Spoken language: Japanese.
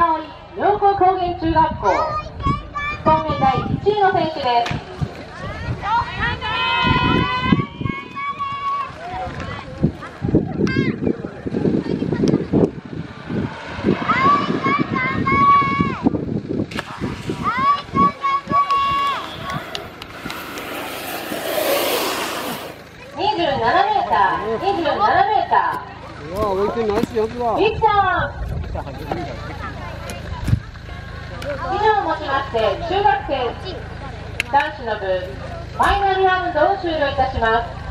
香織陽光高原中学校今年第1位の選手です。27m。 哇，我已经拿起样子了。 ゆきさん。以上をもちまして中学生男子の部ファイナルラウンドを終了いたします。